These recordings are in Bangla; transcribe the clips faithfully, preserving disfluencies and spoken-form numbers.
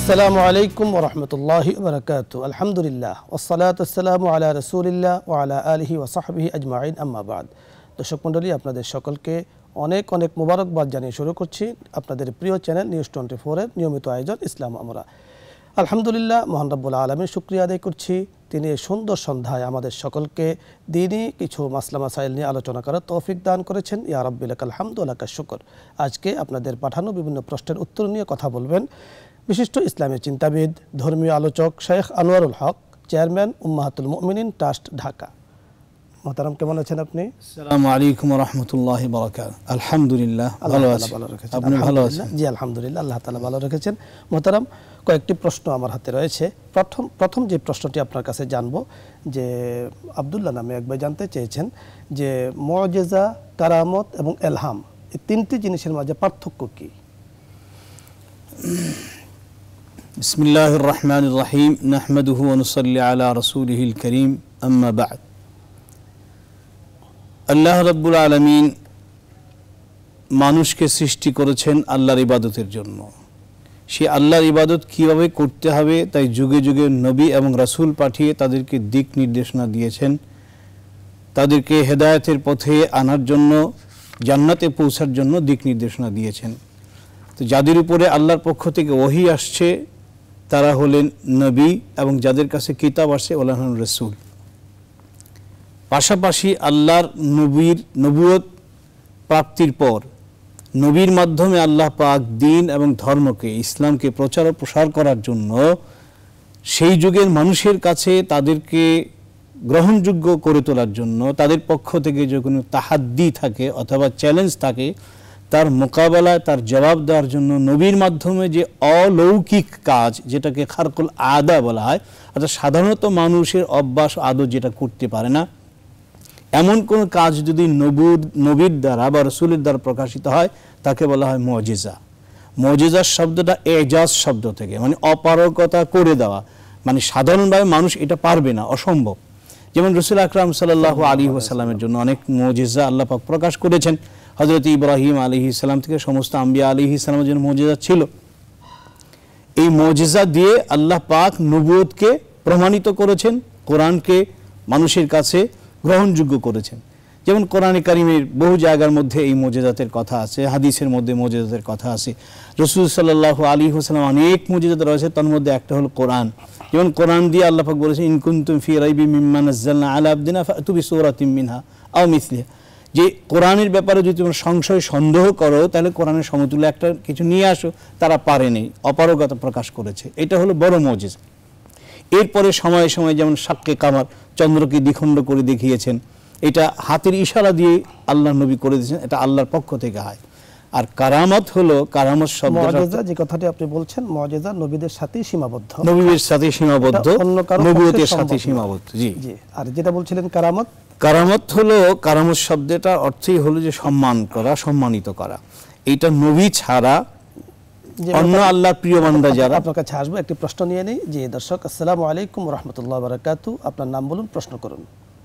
আসসালামু আলাইকুম ওয়া রাহমাতুল্লাহি ওয়া বারাকাতুহু। আলহামদুলিল্লাহ ওয়াসসালাতু ওয়াসসালামু আলা রাসূলিল্লাহ ওয়া আলা আলিহি ওয়া সাহবিহি আজমাইন, আম্মা বাদ। দর্শক মণ্ডলী, আপনাদের সকলকে অনেক অনেক মোবারকবাদ জানিয়ে শুরু করছি আপনাদের প্রিয় চ্যানেল নিউজ টোয়েন্টি ফোর এর নিয়মিত আয়োজন ইসলাম আমরা। আলহামদুলিল্লাহ, মহান রব্বুল আলামিন শুকরিয়া আদায় করছি, তিনি এই সুন্দর সন্ধ্যায় আমাদের সকলকে দিনই কিছু মাসলা মাসাইল নিয়ে আলোচনা করার তৌফিক দান করেছেন। ইয়া রাব্বি লাকাল হামদু ওয়া লাকাশ শুকর। আজকে আপনাদের পাঠানো বিভিন্ন প্রশ্নের উত্তর নিয়ে কথা বলবেন বিশিষ্ট ইসলামী চিন্তাবিদ, ধর্মীয় আলোচক শেখ আনোয়ারুল হক, চেয়ারম্যান উম্মাহাতুল মুমিনিন ট্রাস্ট, ঢাকা। মোহতারাম, কেমন আছেন আপনি? আসসালামু আলাইকুম ওয়া রাহমাতুল্লাহি ওয়া বারাকাতুহু। আলহামদুলিল্লাহ, ভালো আছি। আপনি ভালো আছেন? জি আলহামদুলিল্লাহ, আল্লাহ তাআলা ভালো রেখেছেন। মোহতারাম, কয়েকটি প্রশ্ন আমার হাতে রয়েছে। প্রথম প্রথম যে প্রশ্নটি আপনার কাছে জানবো, যে আব্দুল্লাহ নামে এক ভাই জানতে চেয়েছেন যে মুআজিজা, কারামত এবং ইলহাম এই তিনটি জিনিসের মাঝে পার্থক্য কি? বিসমিল্লাহির রহমানির রহিম। নাহমাদুহু ওয়া নুসাল্লি আলা রাসূলিহিল কারীম, আম্মা বা'দ। আল্লাহ রাব্বুল আলামিন মানুষকে সৃষ্টি করেছেন আল্লাহর ইবাদতের জন্য। সেই আল্লাহর ইবাদত কীভাবে করতে হবে তাই যুগে যুগে নবী এবং রাসূল পাঠিয়ে তাদেরকে দিক নির্দেশনা দিয়েছেন, তাদেরকে হেদায়েতের পথে আনার জন্য, জান্নাতে পৌঁছার জন্য দিক নির্দেশনা দিয়েছেন। তো যাদের উপরে আল্লাহর পক্ষ থেকে ওহী আসছে তারা হলেন নবী, এবং যাদের কাছে কিতাব আসছে ওরা হলেন রাসূল। পাশাপাশি আল্লাহর নবীর নবুয়ত প্রাপ্তির পর নবীর মাধ্যমে আল্লাহ পাক দিন এবং ধর্মকে, ইসলামকে প্রচার ও প্রসার করার জন্য সেই যুগের মানুষের কাছে তাদেরকে গ্রহণযোগ্য করে তোলার জন্য তাদের পক্ষ থেকে যে কোনো তাহাদ্দি থাকে অথবা চ্যালেঞ্জ থাকে তার মোকাবেলায়, তার জবাব দেওয়ার জন্য নবীর মাধ্যমে যে অলৌকিক কাজ, যেটাকে খারকুল আদা বলা হয়, অর্থাৎ সাধারণত মানুষের অভ্যাস আদত যেটা করতে পারে না, এমন কোন কাজ যদি নবুর নবীর দ্বারা বা রাসূলের দ্বারা প্রকাশিত হয় তাকে বলা হয় মুআজিজা। মুআজিজার শব্দটা এজাজ শব্দ থেকে, মানে অপারগতা করে দেওয়া, মানে সাধারণভাবে মানুষ এটা পারবে না, অসম্ভব। যেমন রাসূল আকরাম সাল্লাল্লাহু আলাইহি ওয়াসাল্লামের জন্য অনেক মুআজিজা আল্লাহ পাক প্রকাশ করেছেন। হযরত ইব্রাহিম আলাইহিস সালাম থেকে সমস্ত আম্বিয়া আলাইহিস সালামের জন্য মুআজিজা ছিল। এই মুআজিজা দিয়ে আল্লাহ পাক নবুয়তকে প্রমাণিত করেছেন, কোরআনকে মানুষের কাছে গ্রহণযোগ্য করেছেন। যেমন কোরআনে কারিমের বহু জায়গার মধ্যে এই মুআজিজাতের কথা আছে, হাদিসের মধ্যে মুআজিজাতের কথা আছে। রাসূল সাল্লাল্লাহু আলাইহি ওয়াসাল্লাম অনেক মুআজিজাত রয়েছে, তার মধ্যে একটা হলো কোরআন। যেমন কোরআন দিয়ে আল্লাহ পাক বলেছেন, ইন কুনতুম ফি রাইবিম মিম্মা নাযালনা আলা আবদিনা ফাতু বিসূরাতিম মিনহা আও মিসলিহা, যে কোরআনের ব্যাপারে যদি তোমরা সংশয় সন্দেহ করো তাহলে কোরআনের সমতুল্য একটা কিছু নিয়ে আসো, তারা পারেনি, অপারগতা প্রকাশ করেছে। এটা হলো বড় মুআজিজা। এরপরে সময়ে সময়ে যেমন শাক্কে কামার, চন্দ্রকে দ্বিখণ্ড করে দেখিয়েছেন, এটা হাতের ইশারা দিয়ে আল্লাহ নবী করে দিয়েছেন, এটা আল্লাহর পক্ষ থেকে হয়। আর কারামত হলো, কারামত শব্দটা যে কথাটি আপনি বলছেন, মুআজিজা নবীদের সাথেই সীমাবদ্ধ, নবীদের সাথে সীমাবদ্ধ, নবুয়তের সাথে সীমাবদ্ধ। জি জি। আর যেটা বলছিলেন কারামত, কারামত হলো, কারামত শব্দটা অর্থই হলো যে সম্মান করা, সম্মানিত করা। এইটা নবী ছাড়া অন্য আল্লাহর প্রিয় বান্দা যারা। আপনার কাছে আসবো, একটি প্রশ্ন নিয়ে নেই। জি দর্শক, আসসালামু আলাইকুম ওয়া রাহমাতুল্লাহি ওয়া বারাকাতুহু। আপনার নাম বলুন, প্রশ্ন করুন।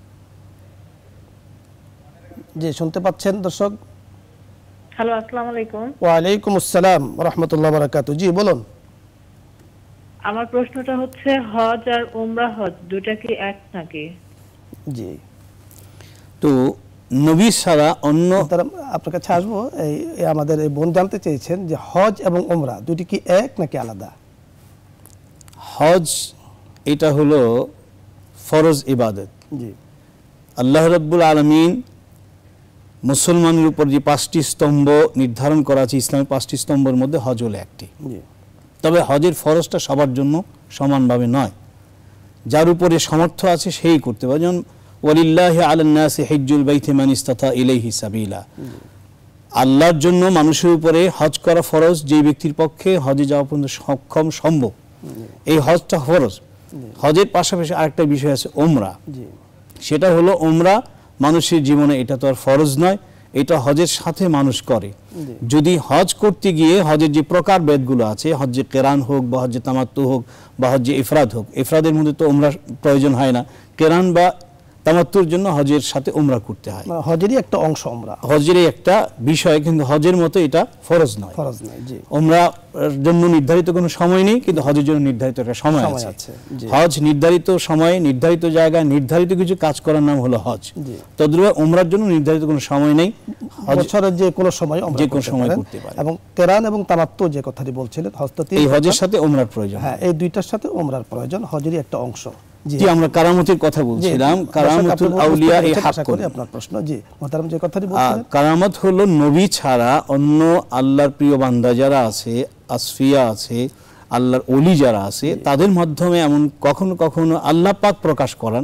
জি শুনতে পাচ্ছেন দর্শক? হ্যালো, আসসালামু আলাইকুম। ওয়া আলাইকুম আসসালাম ওয়া রাহমাতুল্লাহি ওয়া বারাকাতুহু। জি বলুন। আমার প্রশ্নটা হচ্ছে, হজ আর উমরা হজ দুটো কি এক নাকি? জি, তো নবী ছাড়া অন্য, আপনার কাছে আসবো, এই আমাদের এই বোন জানতে চেয়েছেন যে হজ এবং উমরা দুটি কি এক নাকি আলাদা? হজ এটা হলো ফরজ ইবাদত। জি। আল্লাহ রাব্বুল আলামিন মুসলমানের উপর যে পাঁচটি স্তম্ভ নির্ধারণ করা আছে, ইসলামের পাঁচটি স্তম্ভের মধ্যে হজ হলো একটি। তবে হজের ফরজটা সবার জন্য সমানভাবে নয়, যার উপরে সামর্থ্য আছে সেই করতে পারে। যেমন ওয়ালিল্লাহি আলান নাসি হিজ্জুল বাইতি মান ইসতাতা ইলাইহি সাবিলা, আল্লাহর জন্য মানুষের উপরে হজ করা ফরজ, যে ব্যক্তির পক্ষে হজে যাওয়া পর্যন্ত সক্ষম সম্ভব, এই হজটা ফরজ। হজের পাশাপাশি আরেকটা বিষয় আছে উমরা, সেটা হলো উমরা মানুষের জীবনে, এটা তো আর ফরজ নয়, এটা হজের সাথে মানুষ করে। যদি হজ করতে গিয়ে হজের যে প্রকার ভেদগুলো আছে, হজ্জে কেরান হোক বা হজ্জে তামাত্তু হোক বা হজ্জে ইফরাদ হোক, ইফরাদের মধ্যে তো উমরা প্রয়োজন হয় না, কেরান বা তামাত্তুর জন্য হজের সাথে উমরা করতে হয়। মানে হজেরই একটা অংশ উমরা, হজেরই একটা বিষয়, কিন্তু হজের মতো এটা ফরজ নয়। ফরজ নয়, জি। উমরার জন্য নির্ধারিত কোনো সময় নেই, কিন্তু হজের জন্য নির্ধারিত একটা সময় সময় আছে। আছে, জি। হজ নির্ধারিত সময়ে, নির্ধারিত জায়গায়, নির্ধারিত কিছু কাজ করার নাম হলো হজ। জি। তদ্রূপ উমরার জন্য নির্ধারিত কোনো সময় নেই, বছরের যে কোনো সময় উমরা যে কোনো করতে সময় পারেন। করতে পারে। এবং কেরান এবং তামাত্তু যে কথাটি বলছিলেন, হজ তো তিন এই হজের প্রকার। সাথে উমরার প্রয়োজন। হ্যাঁ, এই দুইটার সাথে উমরার প্রয়োজন, হজেরই একটা অংশ। জি, জি, আমরা কারামতের কথা বলছিলাম। জি, কারামতুল আউলিয়া এই আশা হাক্কুন। করি আপনার প্রশ্ন। জি মুহতারাম, যে কথাটি বলছিলেন, কারামত হলো নবী ছাড়া অন্য আল্লাহর প্রিয় বান্দা যারা আছে, আসফিয়া আছে, আল্লাহর ওলি যারা আছে, তাদের মাধ্যমে এমন কখনো কখনো আল্লাহ পাক প্রকাশ করান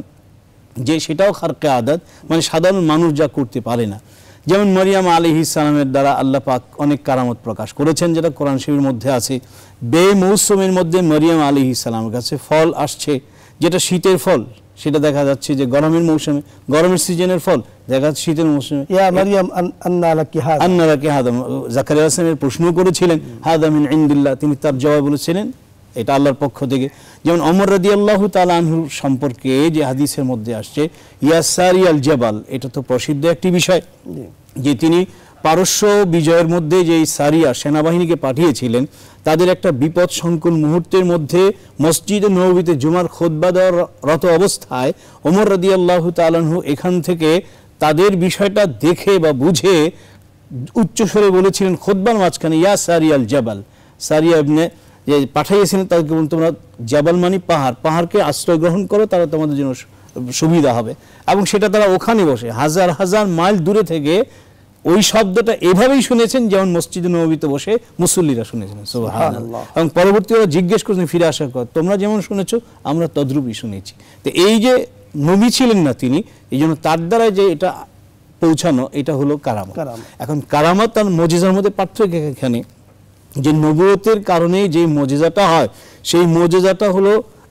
যে সেটাও খারকে আদাত, মানে সাধারণ মানুষ যা করতে পারে না। যেমন মরিয়াম আলাইহিস সালামের দ্বারা আল্লাহ পাক অনেক কারামত প্রকাশ করেছেন, যেটা কোরআন শরীফের মধ্যে আছে। বেমৌসুমের মধ্যে মরিয়াম আলাইহিস সালামের কাছে ফল আসছে, যেটা শীতের ফল, সেটা দেখা যাচ্ছে যে গরমের মৌসুমে, গরমের সিজনের ফল দেখা যাচ্ছে শীতের মৌসুমে। ইয়া মারিয়াম আন্না লাকি হাযা, আন্না লাকি হাযা, জাকারিয়া আলাইহিস প্রশ্ন করেছিলেন হাযা মিন ইনদিল্লাহ, তিনি তার জবাব বলেছিলেন এটা আল্লাহর পক্ষ থেকে। যেমন ওমর রাদিয়াল্লাহু তাআলা আনহু সম্পর্কে যে হাদিসের মধ্যে আসছে, ইয়া সারিয়াল জাবাল, এটা তো প্রসিদ্ধ একটি বিষয় যে তিনি পারস্য বিজয়ের মধ্যে যে সারিয়া সেনাবাহিনীকে পাঠিয়েছিলেন, তাদের একটা বিপদ সংকুল মুহূর্তের মধ্যে মসজিদে নববীতে জুমার খুতবা দেওয়ার রত অবস্থায় ওমর রাদিয়াল্লাহু তাআলা আনহু এখান থেকে তাদের বিষয়টা দেখে বা বুঝে উচ্চস্বরে বলেছিলেন খুতবার মাঝখানে, ইয়া সারিয়াল জাবাল, সারিয়া ইবনে যে পাঠিয়েছিলেন তাদেরকে বলুন, তোমরা জাবাল মানি পাহাড়, পাহাড়কে আশ্রয় গ্রহণ করো, তারা তোমাদের জন্য সুবিধা হবে। এবং সেটা তারা ওখানে বসে হাজার হাজার মাইল দূরে থেকে ওই শব্দটা এভাবেই শুনেছেন যেমন মসজিদে নববীতে বসে মুসল্লিরা শুনেছেন। সুবহানাল্লাহ। এবং পরবর্তী ওরা জিজ্ঞেস করেছেন ফিরে আসার পর, তোমরা যেমন শুনেছো আমরা তদ্রূপই শুনেছি। তো এই যে নবী ছিলেন না তিনি, এই জন্য তার দ্বারা যে এটা পৌঁছানো, এটা হলো কারামত। এখন কারামত আর মুজিজার মধ্যে পার্থক্য এখানে যে নবুয়তের কারণে যে মুজিজাটা হয়, সেই মুজিজাটা হলো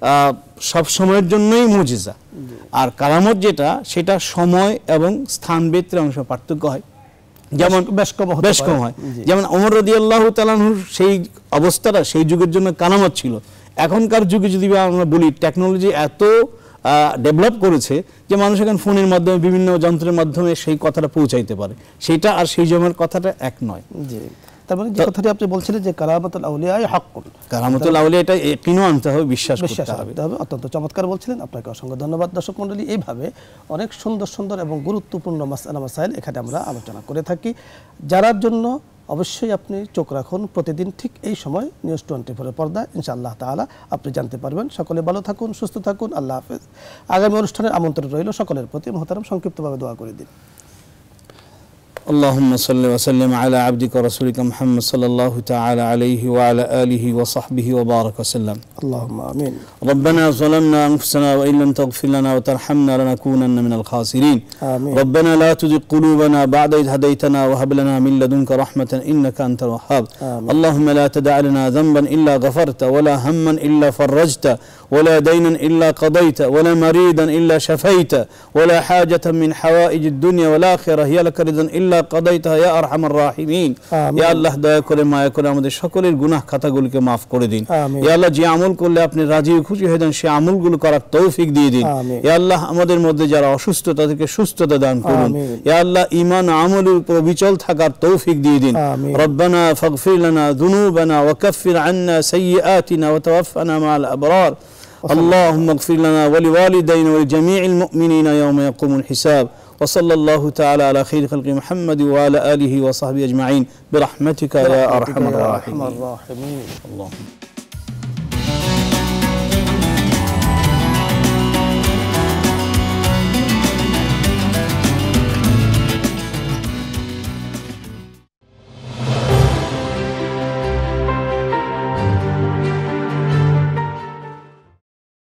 সব সময়ের জন্যই মুজিজা। আর কারামত যেটা, সেটা সময় এবং স্থান ভেদে অংশ পার্থক্য হয়, যেমন বেশ কম বেশ কম হয়। যেমন ওমর রাদিয়াল্লাহু তাআলা আনহুর সেই অবস্থাটা সেই যুগের জন্য কারামত ছিল। এখনকার যুগে যদি আমরা বলি, টেকনোলজি এত ডেভেলপ করেছে যে মানুষ এখন ফোনের মাধ্যমে, বিভিন্ন যন্ত্রের মাধ্যমে সেই কথাটা পৌঁছাইতে পারে, সেটা আর সেই জমের কথাটা এক নয়। জি, তার মানে যে কথাটি আপনি বলছিলেন যে কারামাতুল আউলিয়া হাক্কুন, কারামাতুল আউলিয়া এটা কিনো আনতে হবে, বিশ্বাস করতে হবে। অত্যন্ত চমৎকার বলছিলেন, আপনাকে অসংখ্য ধন্যবাদ। দর্শক মণ্ডলী, এইভাবে অনেক সুন্দর সুন্দর এবং গুরুত্বপূর্ণ মাসআলা মাসাইল এখানে আমরা আলোচনা করে থাকি। যারার জন্য অবশ্যই আপনি চোখ রাখুন প্রতিদিন ঠিক এই সময় নিউজ টোয়েন্টি ফোরের পর্দায়, ইনশাআল্লাহ তাআলা আপনি জানতে পারবেন। সকলে ভালো থাকুন, সুস্থ থাকুন, আল্লাহ হাফেজ। আগামী অনুষ্ঠানের আমন্ত্রণ রইল সকলের প্রতি। মুহতারাম, সংক্ষিপ্তভাবে দোয়া করে দিন। اللهم صل وسلم على عبدك ورسولك محمد صلى الله تعالى عليه وعلى آله وصحبه وبارك وسلم. اللهم آمين. ربنا ظلمنا أنفسنا وإن لم تغفر لنا وترحمنا لنكونن من الخاسرين. آمين. ربنا لا تزغ قلوبنا بعد إذ هديتنا وهب لنا من لدنك رحمة إنك أنت الوهاب. اللهم لا تدع لنا ذنبا إلا غفرته ولا هما إلا فرجته ولا دينا إلا قضيت ولا مريضا إلا شفيت ولا حاجة من حوائج الدنيا والآخرة هي لك رضا إلا قضيتها يا أرحم الراحمين. يا الله দয়া করে মায়া করে আমাদের সকলের গুনাহ খাতাগুলোকে maaf করে দিন। ইয়া আল্লাহ, যে আমল করলে আপনি রাজি খুশি হয়ে যান সেই আমলগুলো করার তৌফিক দিয়ে দিন। ইয়া আল্লাহ, আমাদের মধ্যে যারা অসুস্থ তাদেরকে সুস্থতা দান করুন। ইয়া আল্লাহ, ঈমান আমলের উপর বিচল থাকার তৌফিক দিয়ে দিন। রব্বানা ফাগফির লানা যুনুবানা ওয়া কাফির আন্না সাইয়্যাতিনা ওয়া তাওয়াফানা মা'আল আবরার। اللهم اغفر لنا ولوالدينا ولجميع المؤمنين يوم يقوم الحساب. وصلى الله تعالى على خير خلق محمد وعلى آله وصحبه أجمعين برحمتك يا أرحم الراحمين. اللهم